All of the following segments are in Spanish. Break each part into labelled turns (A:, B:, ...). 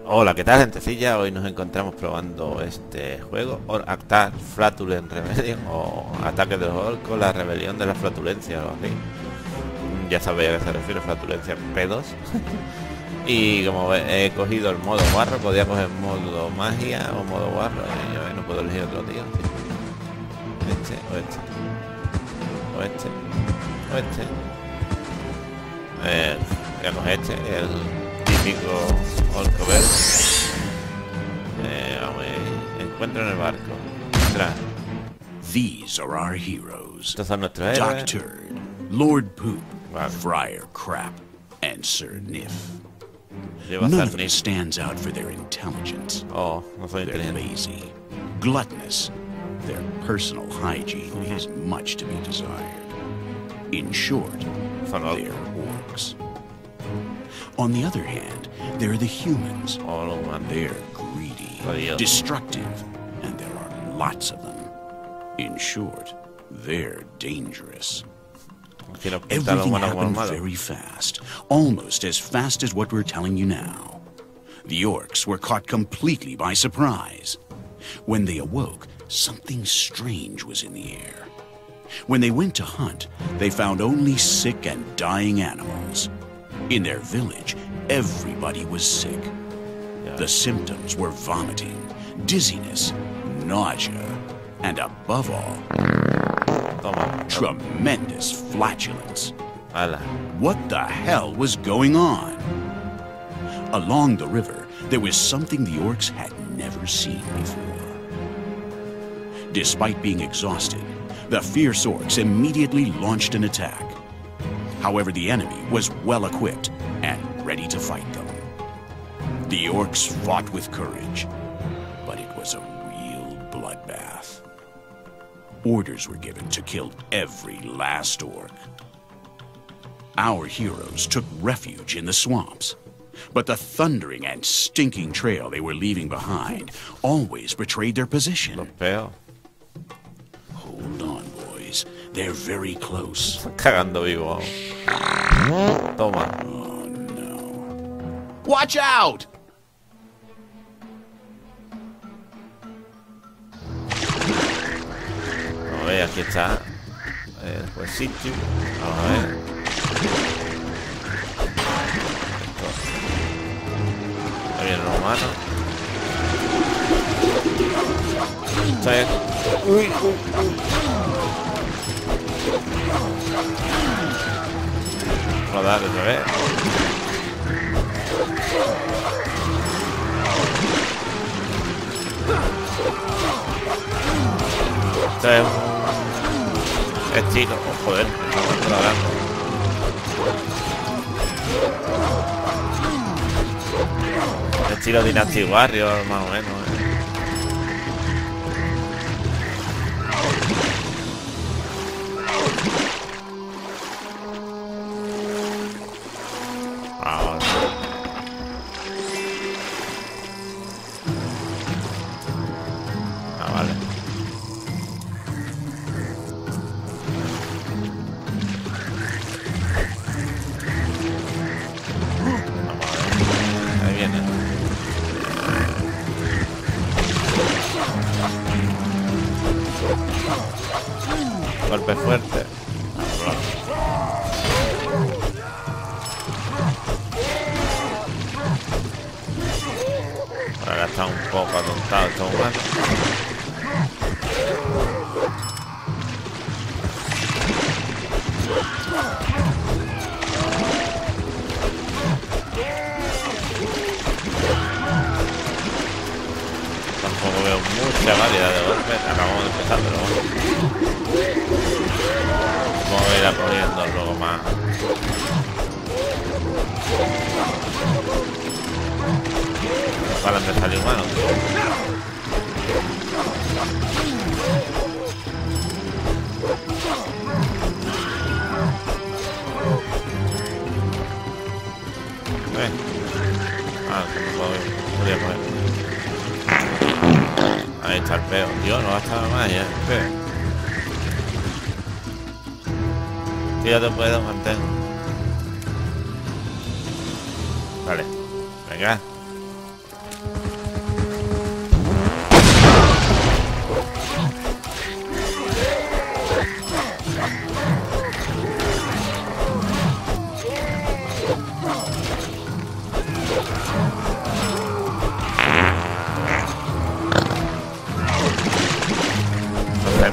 A: Hola, ¿qué tal, gentecilla? Hoy nos encontramos probando este juego, Attack Flatulence Rebellion, o Ataque de los Orcos, la rebelión de la flatulencia, o algo así. Ya sabéis a qué se refiere, flatulencia pedos. Y como he cogido el modo guarro, podía coger modo magia o modo guarro, y yo no puedo elegir otro, tío. Este, o este. O este. O este. Voy a coger este, el típico orco verde. Vamos, encuentro en el barco. Entrar.
B: These are our heroes.
A: Estos son nuestros
B: Doc
A: héroes.
B: Turd, Lord Poop,
A: Vale.
B: Friar Crap, and Sir Niff.
A: Lleva
B: None of them
A: Zarnif.
B: stands out for their intelligence.
A: Oh, no soy
B: They're
A: inteligente.
B: lazy, gluttonous. Their personal hygiene leaves much to be desired. In short,
A: Son orcos.
B: they're orcs. On the other hand, there are the humans.
A: Oh, no, man.
B: They're greedy,
A: Adiós.
B: destructive, and there are lots of them. In short, they're dangerous.
A: Quiero pintar los
B: Everything
A: buenos como los
B: happened
A: malos.
B: very fast, almost as fast as what we're telling you now. The orcs were caught completely by surprise. When they awoke, something strange was in the air. When they went to hunt, they found only sick and dying animals. In their village, everybody was sick. The symptoms were vomiting, dizziness, nausea, and above all,
A: Toma.
B: tremendous flatulence.
A: Ala.
B: What the hell was going on? Along the river, there was something the orcs had never seen before. Despite being exhausted, the fierce orcs immediately launched an attack. However, the enemy was well equipped and ready to fight them. The orcs fought with courage, but it was a real bloodbath. Orders were given to kill every last orc. Our heroes took refuge in the swamps, but the thundering and stinking trail they were leaving behind always betrayed their position.
A: Los peo.
B: Hold on, boys. They're very close.
A: Cagando vivo. Toma.
B: Oh, no. Watch out!
A: Vamos a ver, aquí está el jueguecito. Vamos a ver. Ahí viene el humano. Esto es... Uy. Rodar otra vez. Esto es un estilo. Oh, joder, me estamos controlando. Estilo Dynasty Warriors, más o menos. Ahora. Ah, vale. Ahí viene. Golpe fuerte. Ahora está un poco atontado estos humanos. Tampoco veo mucha variedad de golpes. Acabamos de empezar, pero bueno. Vamos a ir a cogiendo luego más. Paran de salir humanos. Que no podría poner. Ahí está el peo. Dios, no gastaba más ya. Peo. Tírate, puedo, mantén. Vale. Venga.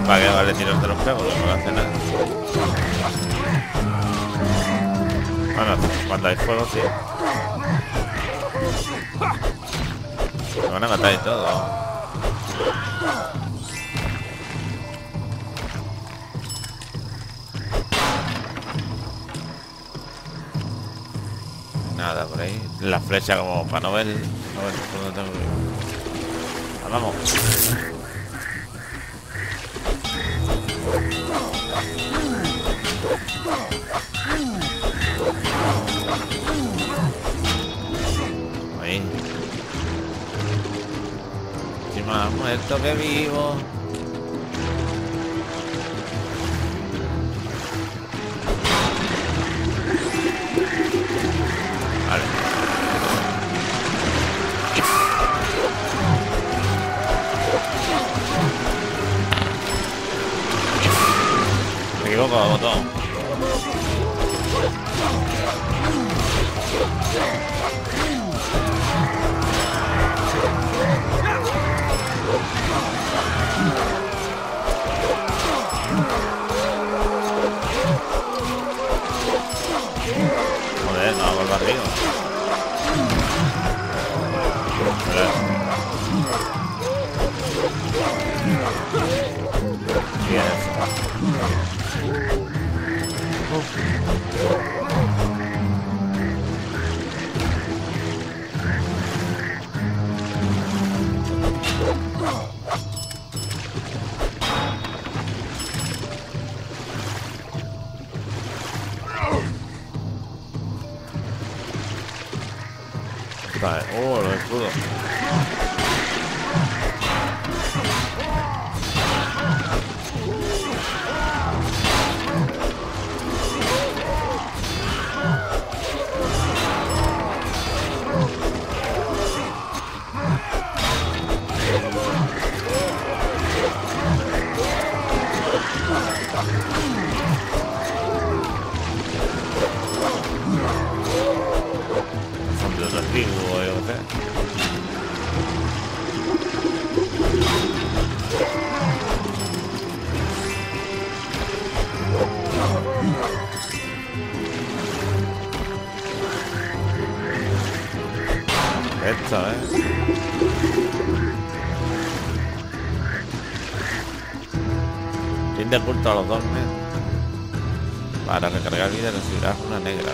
A: ¿Para qué vale tirarte los pegos? No hace nada. Bueno, cuando hay fuego, sí. Me van a matar y todo. Nada por ahí. La flecha como para no ver. No ver por dónde tengo que ir. Ah, vamos. Ahí. Estoy más muerto que vivo. Vale. Me equivoco, botón. Joder, no, por arriba. Bien. Vale, los escudos. Son de otra tribu o yo qué sé. Esto, Rinde culto a los Dormes. Para recargar vida recibirás una negra,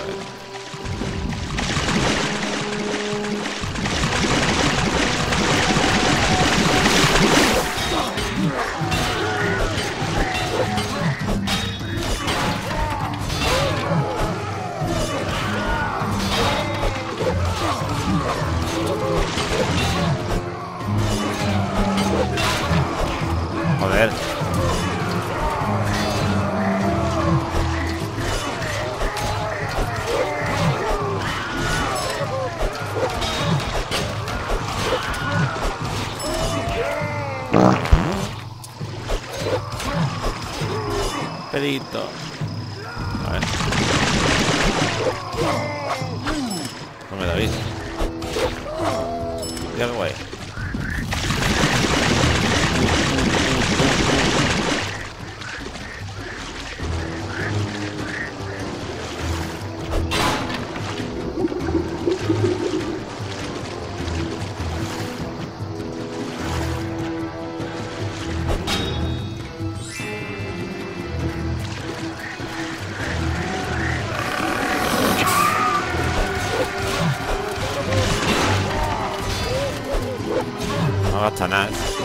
A: Joder. Pedito. A ver. No me da vida. Ya que guay. No gasta nada.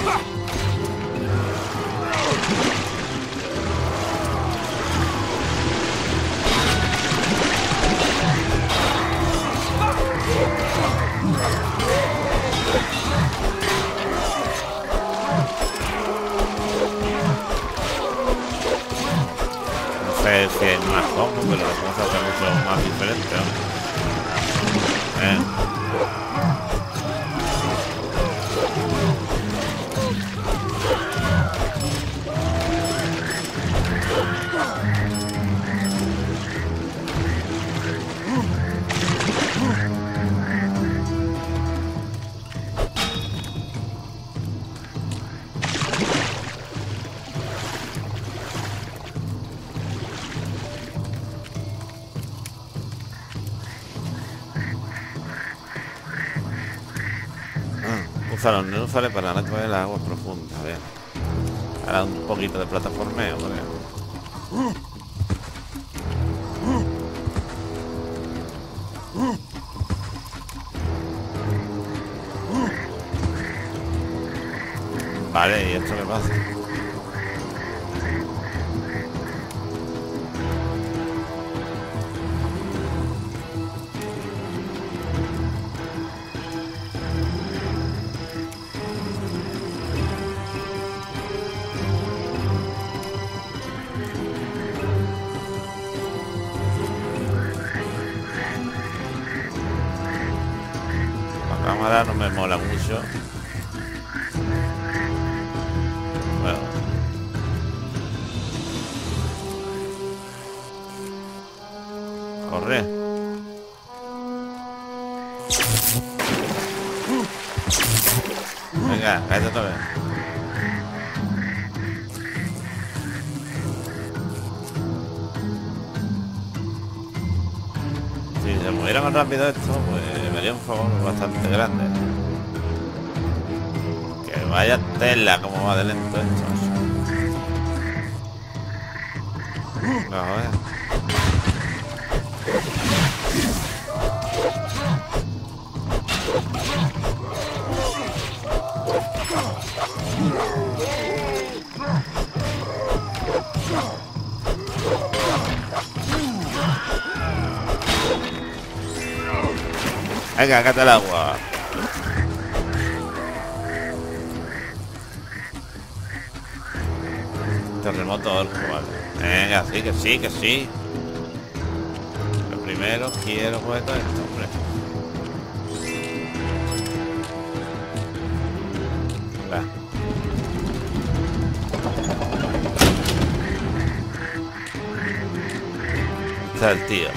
A: No sé si es más cómodo, pero lo podemos hacer mucho más diferente, ¿no? Usa los nenúfares para no coger las aguas profundas. Bien. Ahora un poquito de plataformeo, creo. Vale, ¿y esto qué pasa? La cámara no me mola mucho. Bueno. Corre. Venga, cállate otra vez. Si se moviera más rápido esto, pues me haría un favor bastante grande. Que vaya tela como va de lento esto. No, joder. Venga, cata el agua. Terremoto orco, vale. Venga, sí, que sí, que sí. Lo primero quiero coger todo esto, hombre. Va. Está el tío.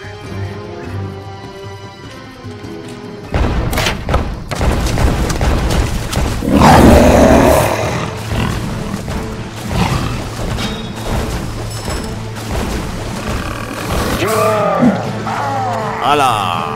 A: ¡Hala!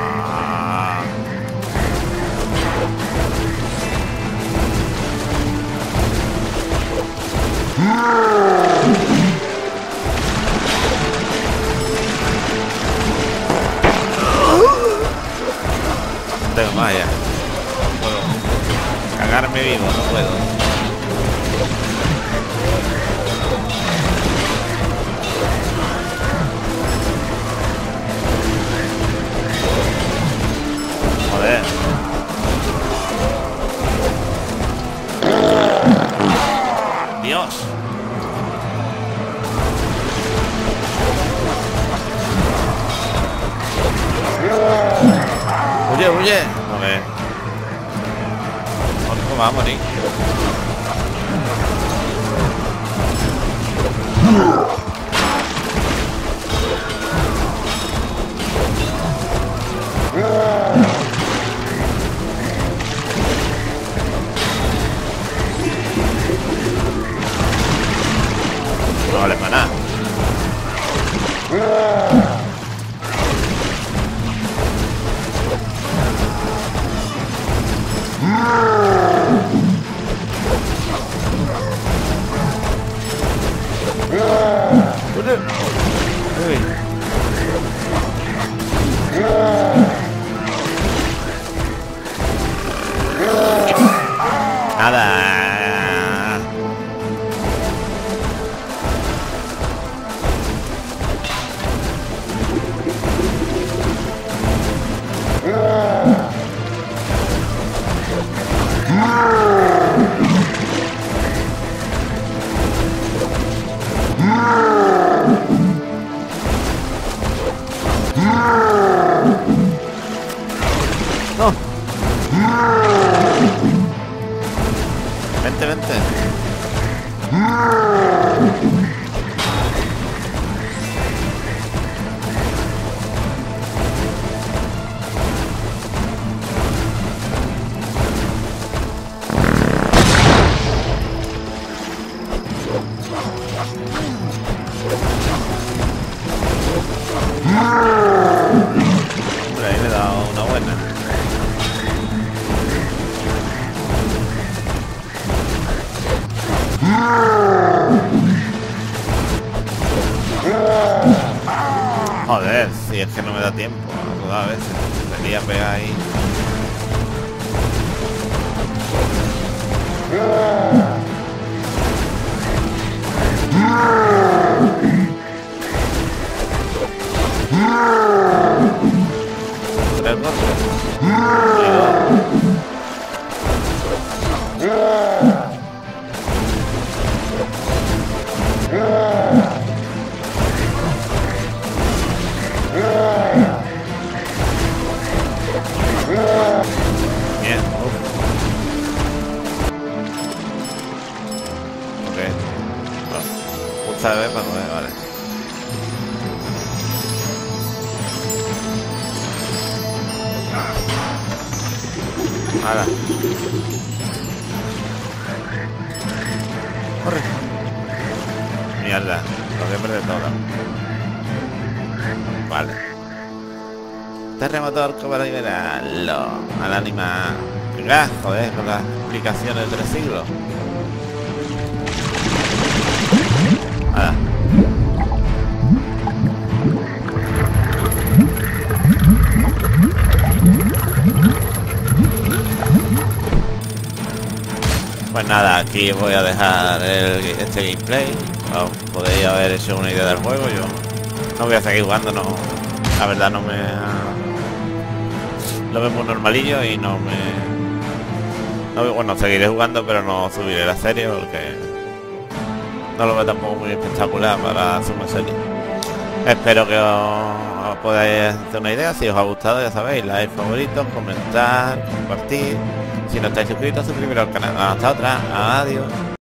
A: No tengo más ya. No puedo cagarme vivo, no puedo. Joder. Dios. Huye, huye. A ver. ¿Cómo va a morir? No vale para nada. Uy. Nada. No. Vente, vente. Hombre, ahí le he dado una buena. Joder, si es que no me da tiempo a veces. Debería pegar ahí. Tres golpes. Bien, ok. Bueno, justa de vez para comer, vale. Ahora. Corre. Mierda, lo voy a perder todo. Vale. Terremoto orco para liberarlo al animal. Venga, joder, con las explicaciones del siglo. Nada. Pues nada, aquí voy a dejar este gameplay. Podéis haber hecho una idea del juego. Yo no voy a seguir jugando, no. La verdad no me... Lo veo muy normalillo y no me... No, bueno, seguiré jugando, pero no subiré la serie porque no lo veo tampoco muy espectacular para hacer una serie. Espero que os podáis hacer una idea. Si os ha gustado, ya sabéis, like, favoritos, comentar, compartir. Si no estáis suscritos, suscribiros al canal. Hasta otra. Adiós.